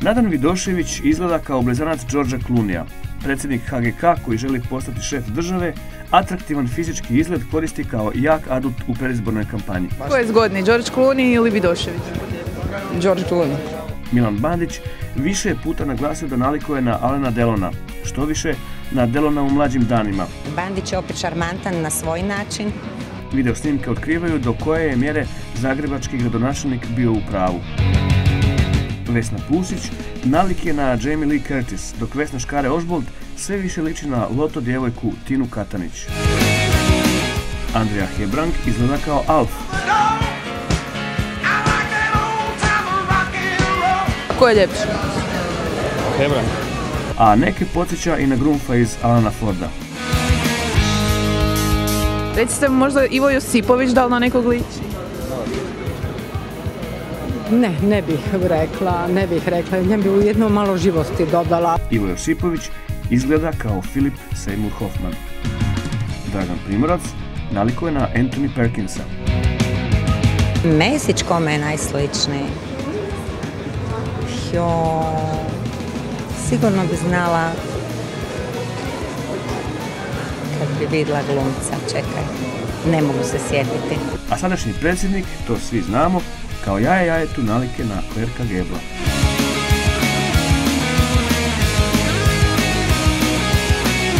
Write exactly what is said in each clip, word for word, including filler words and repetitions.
Nadan Vidošević izgleda kao blizanac Georgea Clooneyja. Predsjednik H G K koji želi postati šef države, atraktivan fizički izgled koristi kao jak adut u predizbornoj kampanji. Ko je zgodniji, George Clooney ili Vidošević? George Clooney. Milan Bandić više je puta naglasio da nalikuje na Alena Delona, što više na Delona u mlađim danima. Bandić je opet šarmantan na svoj način. Video snimke otkrivaju do koje je mjere zagrebački gradonačelnik bio u pravu. Vesna Pusić nalik je na Jamie Lee Curtis, dok Vesna Škare-Ožbolt sve više liči na loto djevojku Tinu Katanić. Andrija Hebrang izgleda kao Alf. Ko je ljepši? Hebrang. A neke podsjeća i na Grunfa iz Alana Forda. Recite možda Ivo Josipović da li na nekog liči? Ne, ne bih rekla, ne bih rekla, ne bih ujedno malo živosti dodala. Ivo Josipović izgleda kao Philip Seymour Hoffman. Dragan Primorac nalikuje na Anthony Perkinsa. Mesić kome je najsličniji? Jo, sigurno bi znala kad bi vidjela glumca, čekaj, ne mogu se sjetiti. A sadašnji predsjednik, to svi znamo, kao jaje jajetu nalike na Klerka Gebla.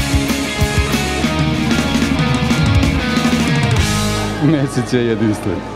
Mesić je jedinstven.